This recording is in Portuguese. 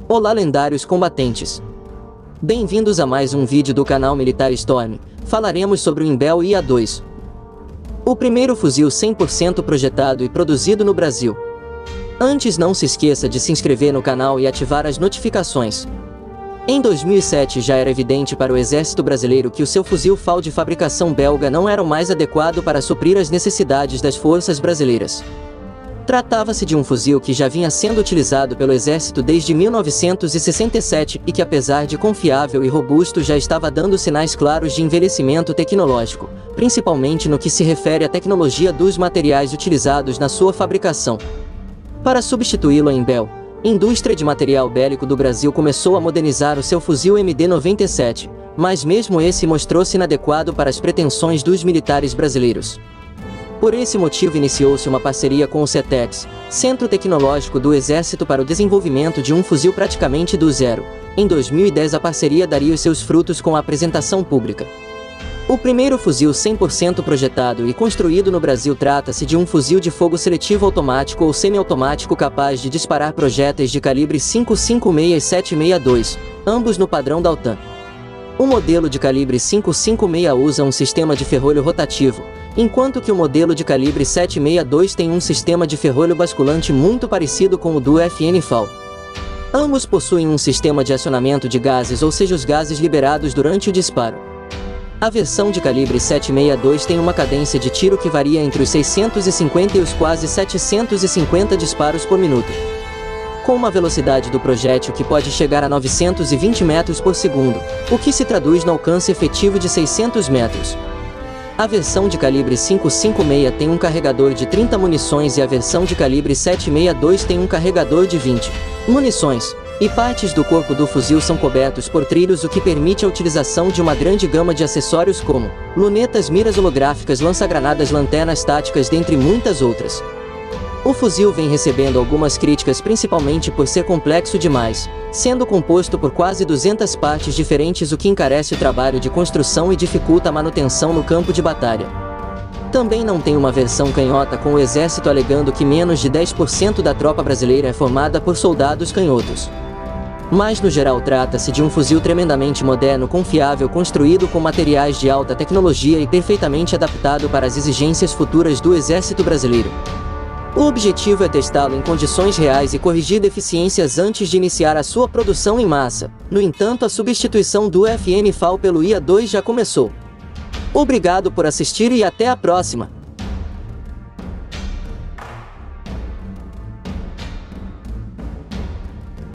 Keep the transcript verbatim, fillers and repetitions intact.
Olá, lendários combatentes! Bem-vindos a mais um vídeo do canal Militar Storm. Falaremos sobre o Imbel I A dois, o primeiro fuzil cem por cento projetado e produzido no Brasil. Antes, não se esqueça de se inscrever no canal e ativar as notificações. Em dois mil e sete já era evidente para o exército brasileiro que o seu fuzil F A L de fabricação belga não era o mais adequado para suprir as necessidades das forças brasileiras. Tratava-se de um fuzil que já vinha sendo utilizado pelo exército desde mil novecentos e sessenta e sete e que, apesar de confiável e robusto, já estava dando sinais claros de envelhecimento tecnológico, principalmente no que se refere à tecnologia dos materiais utilizados na sua fabricação. Para substituí-lo, a Imbel, indústria de material bélico do Brasil, começou a modernizar o seu fuzil M D noventa e sete, mas mesmo esse mostrou-se inadequado para as pretensões dos militares brasileiros. Por esse motivo, iniciou-se uma parceria com o CETEX, Centro Tecnológico do Exército, para o desenvolvimento de um fuzil praticamente do zero. Em dois mil e dez, a parceria daria os seus frutos com a apresentação pública. O primeiro fuzil cem por cento projetado e construído no Brasil trata-se de um fuzil de fogo seletivo automático ou semiautomático capaz de disparar projéteis de calibre cinco cinco seis e sete seis dois, ambos no padrão da OTAN. O modelo de calibre cinco cinco seis usa um sistema de ferrolho rotativo, enquanto que o modelo de calibre sete seis dois tem um sistema de ferrolho basculante muito parecido com o do F N F A L. Ambos possuem um sistema de acionamento de gases, ou seja, os gases liberados durante o disparo. A versão de calibre sete seis dois tem uma cadência de tiro que varia entre os seiscentos e cinquenta e os quase setecentos e cinquenta disparos por minuto, com uma velocidade do projétil que pode chegar a novecentos e vinte metros por segundo, o que se traduz no alcance efetivo de seiscentos metros. A versão de calibre cinco cinco seis tem um carregador de trinta munições e a versão de calibre sete seis dois tem um carregador de vinte munições, e partes do corpo do fuzil são cobertos por trilhos, o que permite a utilização de uma grande gama de acessórios como lunetas, miras holográficas, lança-granadas, lanternas táticas, dentre muitas outras. O fuzil vem recebendo algumas críticas, principalmente por ser complexo demais, sendo composto por quase duzentas partes diferentes, o que encarece o trabalho de construção e dificulta a manutenção no campo de batalha. Também não tem uma versão canhota, com o exército alegando que menos de dez por cento da tropa brasileira é formada por soldados canhotos. Mas no geral trata-se de um fuzil tremendamente moderno, confiável, construído com materiais de alta tecnologia e perfeitamente adaptado para as exigências futuras do exército brasileiro. O objetivo é testá-lo em condições reais e corrigir deficiências antes de iniciar a sua produção em massa. No entanto, a substituição do F N F A L pelo I A dois já começou. Obrigado por assistir e até a próxima!